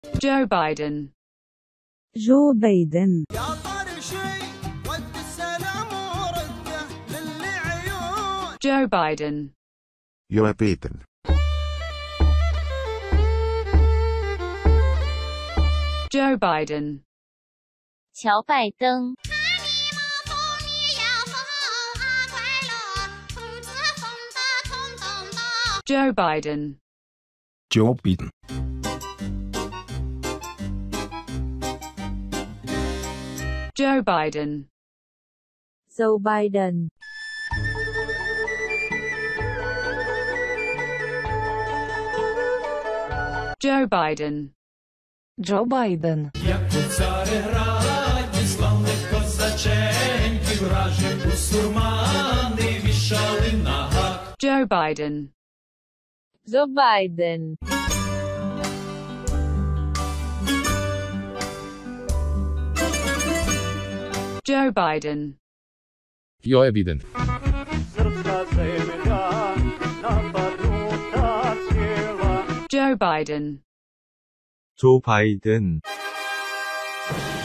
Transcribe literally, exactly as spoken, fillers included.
Joe Biden. جو بايدن. يا طارق شي ود السلام ورده للي عيون. Joe Biden. Joe Biden. Joe Biden. 乔拜登。 Joe Biden. Joe Biden. Joe Biden. جو بايدن. Joe Biden. Джо Байден. Як у Цареграді славних козаченьків вражі бусурмани вішали на гак. Joe Biden. Джо Байден. Joe Biden. Joe Biden. Joe Biden. 조 바이든.